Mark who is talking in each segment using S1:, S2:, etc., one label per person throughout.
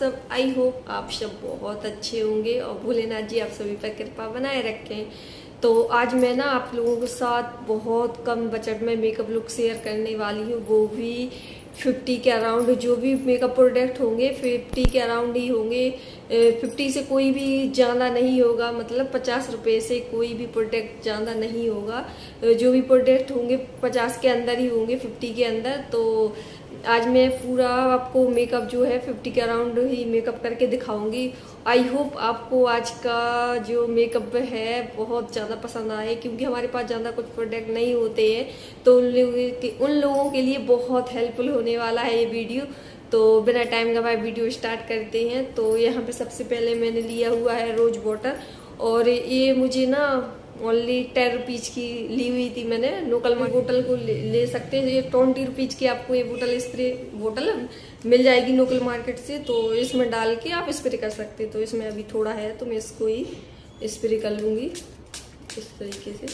S1: सब, I hope आप सब बहुत अच्छे होंगे और भोलेनाथ जी आप सभी पर कृपा बनाए रखें। तो आज मैं ना आप लोगों के साथ बहुत कम बजट में मेकअप लुक शेयर करने वाली हूँ, वो भी 50 के अराउंड। जो भी मेकअप प्रोडक्ट होंगे 50 के अराउंड ही होंगे। 50 से कोई भी ज़्यादा नहीं होगा, मतलब 50 रुपये से कोई भी प्रोडक्ट ज़्यादा नहीं होगा। जो भी प्रोडक्ट होंगे 50 के अंदर ही होंगे, 50 के अंदर। तो आज मैं पूरा आपको मेकअप जो है 50 के अराउंड ही मेकअप करके दिखाऊंगी। आई होप आपको आज का जो मेकअप है बहुत ज़्यादा पसंद आए, क्योंकि हमारे पास ज़्यादा कुछ प्रोडक्ट नहीं होते हैं, तो उन लोगों के लिए बहुत हेल्पफुल होने वाला है ये वीडियो। तो बिना टाइम गवाए वीडियो स्टार्ट करते हैं। तो यहाँ पे सबसे पहले मैंने लिया हुआ है रोज वाटर, और ये मुझे ना ओनली 10 रुपीज की ली हुई थी मैंने। लोकल बोतल को ले सकते हैं, ये 20 रुपीज की आपको ये बोतल स्प्रे बोतल मिल जाएगी लोकल मार्केट से। तो इसमें डाल के आप स्प्रे कर सकते हैं। तो इसमें अभी थोड़ा है तो मैं इसको ही स्प्रे कर लूंगी इस तरीके से।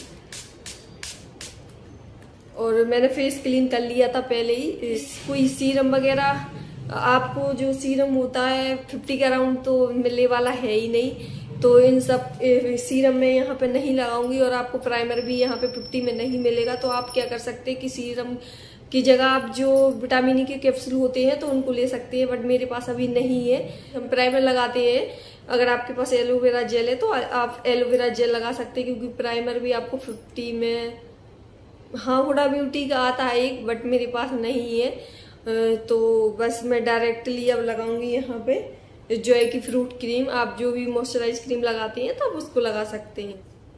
S1: और मैंने फेस क्लीन कर लिया था पहले ही। कोई सीरम वगैरह आपको जो सीरम होता है 50 के अराउंड तो मिलने वाला है ही नहीं, तो इन सब सीरम में यहाँ पे नहीं लगाऊंगी। और आपको प्राइमर भी यहाँ पे 50 में नहीं मिलेगा, तो आप क्या कर सकते हैं कि सीरम की जगह आप जो विटामिन ई के कैप्सूल होते हैं तो उनको ले सकते हैं, बट मेरे पास अभी नहीं है। हम प्राइमर लगाते हैं। अगर आपके पास एलोवेरा जेल है तो आप एलोवेरा जेल लगा सकते हैं, क्योंकि प्राइमर भी आपको 50 में, हाँ हुडा ब्यूटी का आता है एक, बट मेरे पास नहीं है। तो बस मैं डायरेक्टली अब लगाऊंगी यहाँ पे जॉय की फ्रूट क्रीम। आप जो भी मॉइस्चराइज क्रीम लगाती हैं तो आप उसको लगा सकते हैं।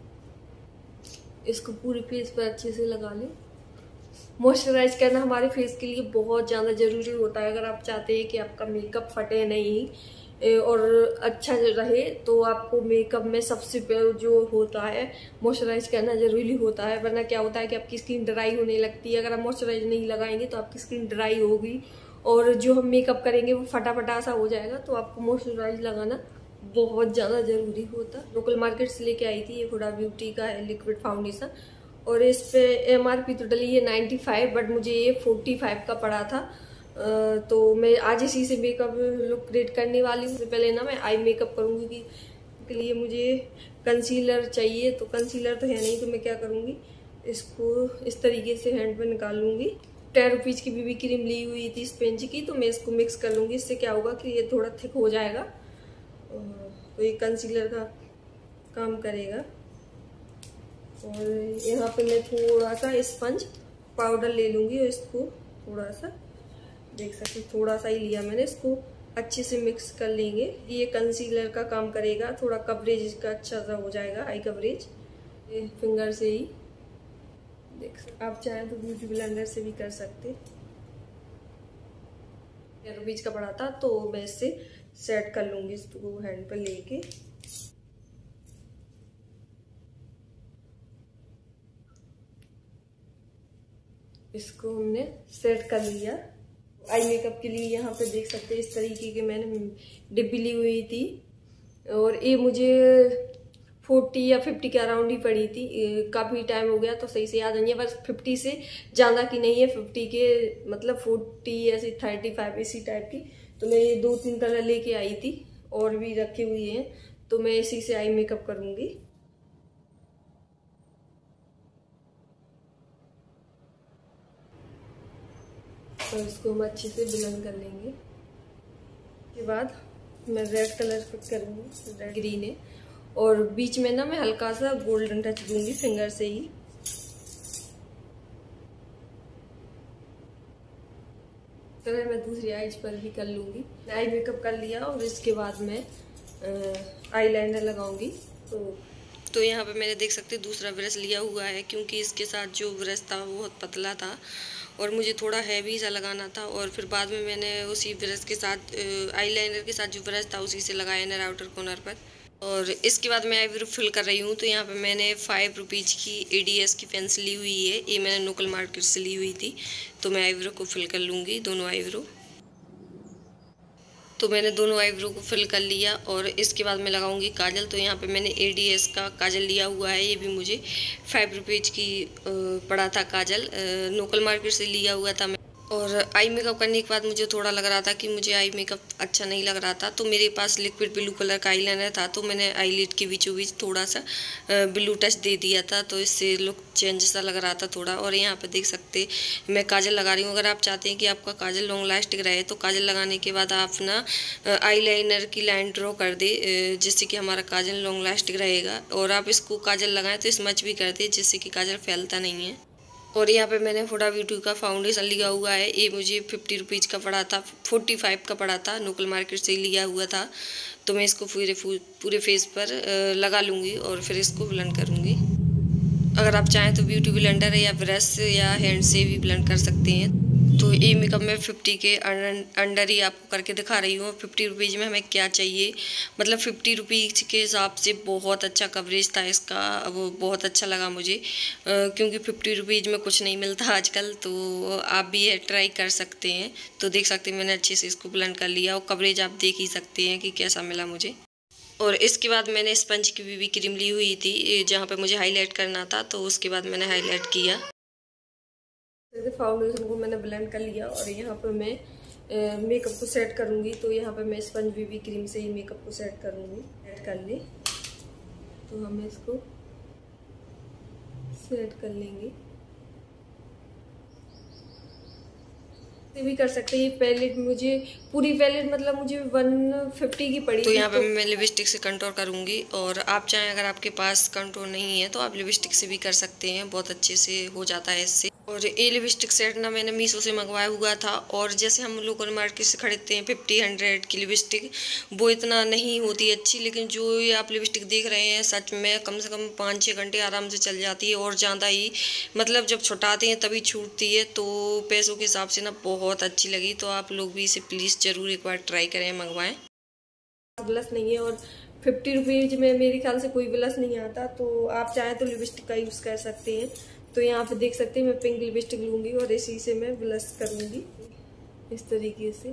S1: इसको पूरे फेस पर अच्छे से लगा लें। मॉइस्चराइज करना हमारे फेस के लिए बहुत ज़्यादा ज़रूरी होता है। अगर आप चाहते हैं कि आपका मेकअप फटे नहीं और अच्छा रहे, तो आपको मेकअप में सबसे पहले जो होता है मॉइस्चराइज करना जरूरी होता है। वरना क्या होता है कि आपकी स्किन ड्राई होने लगती है। अगर आप मॉइस्चराइज नहीं लगाएंगे तो आपकी स्किन ड्राई होगी और जो हम मेकअप करेंगे वो फटा फटा सा हो जाएगा। तो आपको मॉइस्चराइज लगाना बहुत ज़्यादा ज़रूरी होता है। लोकल मार्केट से लेके आई थी, ये हुडा ब्यूटी का है लिक्विड फाउंडेशन, और इस पे MRP तो डली है 95, बट मुझे ये 45 का पड़ा था। तो मैं आज इसी से मेकअप लुक क्रिएट करने वाली हूँ। सबसे पहले ना मैं आई मेकअप करूँगी, के लिए मुझे कंसीलर चाहिए। तो कंसीलर तो है नहीं, तो मैं क्या करूँगी, इसको इस तरीके से हैंड पे निकाल लूँगी। 10 रुपीज़ की BB क्रीम ली हुई थी स्पेंज की, तो मैं इसको मिक्स कर लूँगी। इससे क्या होगा कि ये थोड़ा थिक हो जाएगा, तो ये कंसीलर का काम करेगा। और यहाँ पे मैं थोड़ा सा स्पंज पाउडर ले लूँगी और इसको थोड़ा सा, देख सकते थोड़ा सा ही लिया मैंने, इसको अच्छे से मिक्स कर लेंगे। ये कंसीलर का काम करेगा, थोड़ा कवरेज इसका अच्छा सा हो जाएगा, आई कवरेज। ये फिंगर से ही देख सकते, आप चाहें तो ब्यूटी ब्लेंडर से भी कर सकते। 10 रुपीज का पड़ा था, तो मैं इससे सेट कर लूंगी इसको हैंड पर लेके। इसको हमने सेट कर लिया। आई मेकअप के लिए यहाँ पे देख सकते हैं इस तरीके के मैंने डिब्बी ली हुई थी, और ये मुझे 40 या 50 के अराउंड ही पड़ी थी। काफ़ी टाइम हो गया तो सही से याद नहीं है, बस 50 से ज़्यादा की नहीं है, 50 के मतलब 40 ऐसी 35 इसी टाइप की। तो मैं ये 2-3 कलर लेके आई थी, और भी रखे हुए हैं, तो मैं इसी से आई मेकअप करूँगी। और इसको हम अच्छे से ब्लेंड कर लेंगे। उसके बाद मैं रेड कलर पिक करूँगी, रेड ग्रीन है, और बीच में ना मैं हल्का सा गोल्डन टच दूंगी फिंगर से ही। तरह मैं दूसरी आईज पर भी कर लूंगी। आई मेकअप कर लिया और इसके बाद मैं आईलाइनर लगाऊंगी। तो यहाँ पे मैंने देख सकते दूसरा ब्रश लिया हुआ है, क्योंकि इसके साथ जो ब्रश था वो बहुत पतला था और मुझे थोड़ा हैवी सा लगाना था। और फिर बाद में मैंने उसी ब्रश के साथ आईलाइनर के साथ जो ब्रश था उसी से लगाया इनर आउटर कॉर्नर पर। और इसके बाद मैं आईब्रो फिल कर रही हूँ। तो यहाँ पे मैंने 5 रुपीज़ की ADS की पेंसिल ली हुई है, ये मैंने लोकल मार्केट से ली हुई थी। तो मैं आईब्रो को फिल कर लूँगी, दोनों आईब्रो। तो मैंने दोनों आईब्रो को फिल कर लिया, और इसके बाद मैं लगाऊंगी काजल। तो यहाँ पे मैंने ADS का काजल लिया हुआ है, ये भी मुझे 5 रुपीज़ की पड़ा था काजल, लोकल मार्केट से लिया हुआ था मैं। और आई मेकअप करने के बाद मुझे थोड़ा लग रहा था कि मुझे आई मेकअप अच्छा नहीं लग रहा था, तो मेरे पास लिक्विड ब्लू कलर का आईलाइनर था, तो मैंने आईलिड के बीचों बीच थोड़ा सा ब्लू टच दे दिया था, तो इससे लुक चेंज सा लग रहा था थोड़ा। और यहाँ पे देख सकते मैं काजल लगा रही हूँ। अगर आप चाहते हैं कि आपका काजल लॉन्ग लास्टिंग रहे तो काजल लगाने के बाद आप ना आईलाइनर की लाइन ड्रॉ कर दे, जिससे कि हमारा काजल लॉन्ग लास्टिंग रहेगा। और आप इसको काजल लगाएं तो स्मच भी कर दे, जिससे कि काजल फैलता नहीं है। और यहाँ पे मैंने हुडा ब्यूटी का फाउंडेशन लिया हुआ है। ये मुझे 50 रुपीज़ का पड़ा था, 45 का पड़ा था, लोकल मार्केट से लिया हुआ था। तो मैं इसको पूरे फेस पर लगा लूँगी और फिर इसको ब्लेंड करूँगी। अगर आप चाहें तो ब्यूटी ब्लेंडर या ब्रश या हैंड से भी ब्लेंड कर सकते हैं। तो ये मेकअप मैं 50 के अंडर ही आपको करके दिखा रही हूँ। 50 रुपीज़ में हमें क्या चाहिए, मतलब 50 रुपीज़ के हिसाब से बहुत अच्छा कवरेज था इसका, वो बहुत अच्छा लगा मुझे, क्योंकि 50 रुपीज़ में कुछ नहीं मिलता आजकल। तो आप भी ये ट्राई कर सकते हैं। तो देख सकते हैं मैंने अच्छे से इसको ब्लेंड कर लिया और कवरेज आप देख ही सकते हैं कि कैसा मिला मुझे। और इसके बाद मैंने स्पंज की बीबी क्रीम ली हुई थी, जहाँ पे मुझे हाईलाइट करना था, तो उसके बाद मैंने हाईलाइट किया। फाउंडेशन को मैंने ब्लेंड कर लिया और यहाँ पे मैं मेकअप को सेट करूँगी। तो यहाँ पे मैं स्पंज बीबी क्रीम से ही मेकअप को सेट करूँगी। सेट कर ले तो हम इसको सेट कर लेंगे। भी कर सकते हैं। ये पैलेट मुझे पूरी पैलेट मतलब मुझे 150 की पड़ी। तो यहाँ पे मैं लिपस्टिक से कंटूर करूँगी। और आप चाहें अगर आपके पास कंटूर नहीं है तो आप लिपस्टिक से भी कर सकते हैं, बहुत अच्छे से हो जाता है इससे। और ये लिपस्टिक सेट ना मैंने मीशो से मंगवाया हुआ था। और जैसे हम लोकल मार्केट से खरीदते हैं 50-100 की लिपस्टिक, वो इतना नहीं होती अच्छी, लेकिन जो ये आप लिपस्टिक देख रहे हैं सच में कम से कम 5-6 घंटे आराम से चल जाती है। और ज़्यादा ही मतलब जब छुटाते हैं तभी छूटती है। तो पैसों के हिसाब से ना बहुत अच्छी लगी। तो आप लोग भी इसे प्लीज़ ज़रूर एक बार ट्राई करें, मंगवाएं। ब्लश नहीं है और 50 रुपीज़ में मेरे ख्याल से कोई ब्लश नहीं आता, तो आप चाहें तो लिपस्टिक का यूज़ कर सकते हैं। तो यहाँ पे देख सकते हैं मैं पिंक लिपस्टिक लूँगी और इसी से मैं ब्लश करूँगी इस तरीके से,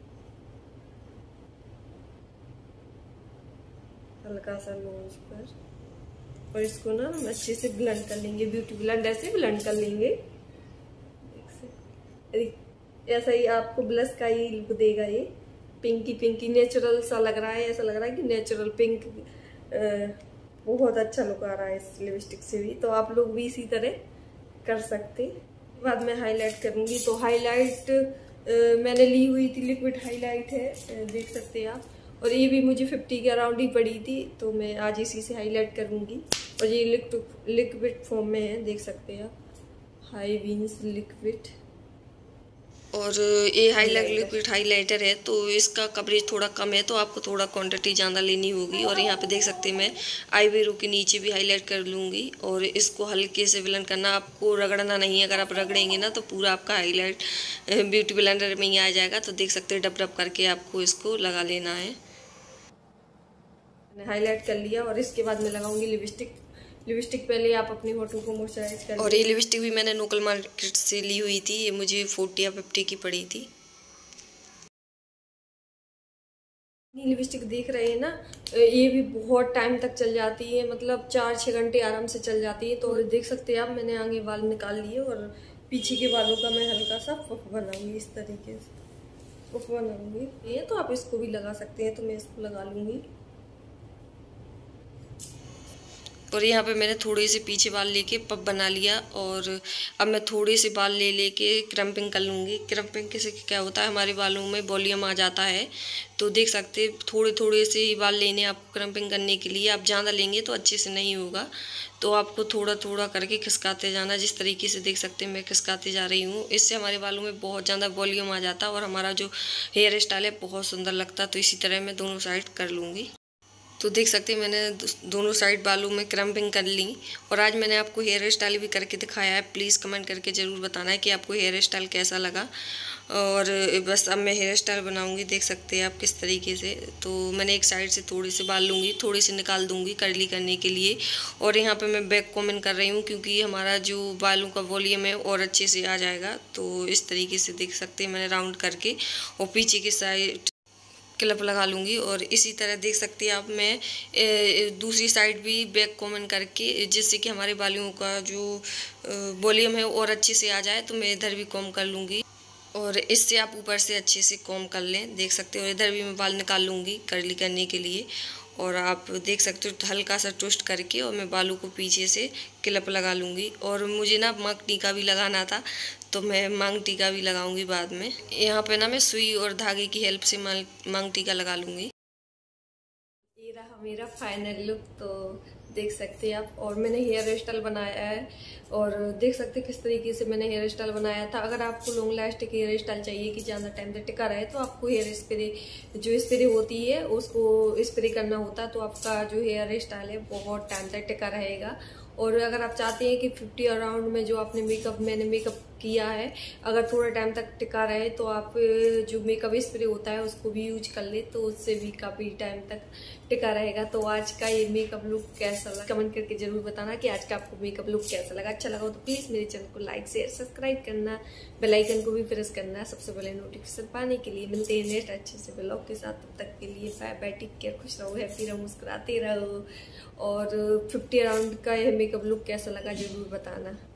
S1: हल्का सा नोज पर। और इसको ना हम अच्छे से ब्लेंड कर लेंगे, ब्यूटी ब्लेंडर से ब्लेंड कर लेंगे। ऐसा ही आपको ब्लश का ही लुक देगा। ये पिंकी पिंकी नेचुरल सा लग रहा है, ऐसा लग रहा है कि नेचुरल पिंक, बहुत अच्छा लुक आ रहा है इस लिपस्टिक से भी। तो आप लोग भी इसी तरह कर सकते। बाद में हाईलाइट करूंगी। तो हाईलाइट मैंने ली हुई थी, लिक्विड हाईलाइट है, देख सकते हैं आप। और ये भी मुझे 50 के अराउंड ही पड़ी थी, तो मैं आज इसी से हाईलाइट करूंगी। और ये लिक्विड फॉर्म में है, देख सकते हैं आप, हाई बीन्स लिक्विड। और ये हाईलाइट लिक्विड हाइलाइटर है, तो इसका कवरेज थोड़ा कम है, तो आपको थोड़ा क्वांटिटी ज़्यादा लेनी होगी। और यहाँ पे देख सकते हैं मैं आईब्रो के नीचे भी हाईलाइट कर लूँगी। और इसको हल्के से ब्लेंड करना, आपको रगड़ना नहीं है। अगर आप रगड़ेंगे ना तो पूरा आपका हाईलाइट ब्यूटी ब्लेंडर में ही आ जाएगा। तो देख सकते हैं डब डब करके आपको इसको लगा लेना है। मैंने हाईलाइट कर लिया और इसके बाद मैं लगाऊंगी लिपस्टिक। लिपस्टिक पहले आप अपने होठों को मॉइस्चराइज कर। और ये लिपस्टिक भी मैंने लोकल मार्केट से ली हुई थी, ये मुझे 40 या 50 की पड़ी थी। लिपस्टिक देख रहे हैं ना, ये भी बहुत टाइम तक चल जाती है, मतलब 4-6 घंटे आराम से चल जाती है। तो देख सकते हैं आप, मैंने आगे बाल निकाल लिए और पीछे के बालों का मैं हल्का सा पफ बनाऊंगी, इस तरीके से पफ बनाऊंगी। ये तो आप इसको भी लगा सकते हैं, तो मैं इसको लगा लूंगी। और यहाँ पे मैंने थोड़े से पीछे बाल लेके पफ बना लिया। और अब मैं थोड़े से बाल लेके क्रम्पिंग कर लूँगी। क्रम्पिंग से क्या होता है, हमारे बालों में वॉल्यूम आ जाता है। तो देख सकते थोड़े थोड़े से ही बाल लेने आपको क्रम्पिंग करने के लिए। आप ज़्यादा लेंगे तो अच्छे से नहीं होगा, तो आपको थोड़ा थोड़ा करके खिसकाते जाना। जिस तरीके से देख सकते हैं मैं खिसकाते जा रही हूँ, इससे हमारे बालों में बहुत ज़्यादा वॉल्यूम आ जाता है और हमारा जो हेयर स्टाइल है बहुत सुंदर लगता है। तो इसी तरह मैं दोनों साइड कर लूँगी। तो देख सकते हैं मैंने दोनों साइड बालों में क्रम्पिंग कर ली। और आज मैंने आपको हेयर स्टाइल भी करके दिखाया है। प्लीज़ कमेंट करके ज़रूर बताना है कि आपको हेयर स्टाइल कैसा लगा। और बस अब मैं हेयर स्टाइल बनाऊंगी, देख सकते हैं आप किस तरीके से। तो मैंने एक साइड से थोड़े से बाल लूँगी, थोड़े से निकाल दूँगी कर्ली करने के लिए। और यहाँ पे मैं बैक कॉम्बिंग कर रही हूँ, क्योंकि हमारा जो बालों का वॉल्यूम है और अच्छे से आ जाएगा। तो इस तरीके से देख सकते हैं मैंने राउंड करके और पीछे की साइड क्लिप लगा लूँगी। और इसी तरह देख सकते हैं आप, मैं दूसरी साइड भी बैक कॉम्बिंग करके, जिससे कि हमारे बालों का जो वॉल्यूम है और अच्छे से आ जाए, तो मैं इधर भी कॉम्ब कर लूँगी।
S2: और इससे आप ऊपर से अच्छे से कॉम्ब कर लें, देख सकते हो। इधर भी मैं बाल निकाल लूँगी कर्ली करने के लिए। और आप देख सकते हो हल्का सा ट्विस्ट करके और मैं बालों को पीछे से क्लिप लगा लूँगी। और मुझे ना मांग टीका भी लगाना था, तो मैं मांग टीका भी लगाऊंगी बाद में। यहाँ पे ना मैं सुई और धागे की हेल्प से मांग टीका लगा लूँगी।
S1: ये रहा मेरा फाइनल लुक, तो देख सकते हैं आप। और मैंने हेयर स्टाइल बनाया है और देख सकते हैं किस तरीके से मैंने हेयर स्टाइल बनाया था। अगर आपको लॉन्ग लास्टिक हेयर स्टाइल चाहिए कि ज़्यादा टाइम तक टिका रहे, तो आपको हेयर स्प्रे, जो स्प्रे होती है उसको स्प्रे करना होता है, तो आपका जो हेयर स्टाइल है बहुत टाइम तक टिका रहेगा। और अगर आप चाहते हैं कि 50 अराउंड में जो आपने मैंने मेकअप किया है, अगर थोड़ा टाइम तक टिका रहे, तो आप जो मेकअप स्प्रे होता है उसको भी यूज कर ले, तो उससे भी काफ़ी टाइम तक टिका रहेगा। तो आज का ये मेकअप लुक कैसा लगा कमेंट करके जरूर बताना कि आज का आपको मेकअप लुक कैसा लगा। अच्छा लगा हो तो प्लीज़ मेरे चैनल को लाइक शेयर सब्सक्राइब करना, बेल आइकन को भी प्रेस करना सबसे पहले नोटिफिकेशन पाने के लिए। मिलते हैं नेक्स्ट अच्छे से ब्लॉग के साथ, तब तक के लिए बाय बाय, टेक केयर, खुश रहो, हैप्पी रहो, मुस्कुराते रहो। और 50 अराउंड का यह मेकअप लुक कैसा लगा जरूर बताना।